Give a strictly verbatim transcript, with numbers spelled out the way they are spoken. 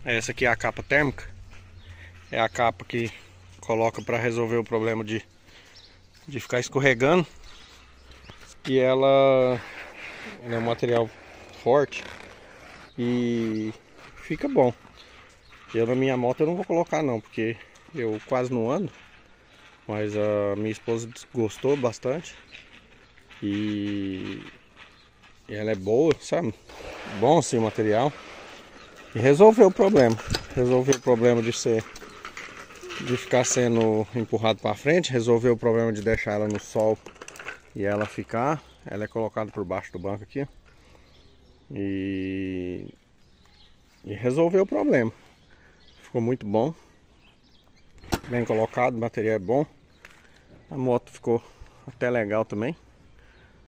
Essa aqui é a capa térmica. É a capa que coloca para resolver o problema de, de ficar escorregando. E ela, ela é um material forte e fica bom. Eu na minha moto eu não vou colocar não, porque eu quase não ando. Mas a minha esposa gostou bastante. E ela é boa, sabe? Bom sim o material. E resolveu o problema. Resolveu o problema de ser de ficar sendo empurrado para frente. Resolveu o problema de deixar ela no sol e ela ficar. Ela é colocada por baixo do banco aqui. E, e resolveu o problema. Ficou muito bom. Bem colocado, o material é bom. A moto ficou até legal também.